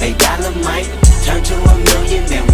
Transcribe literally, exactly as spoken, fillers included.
A dollar might turn to a million, then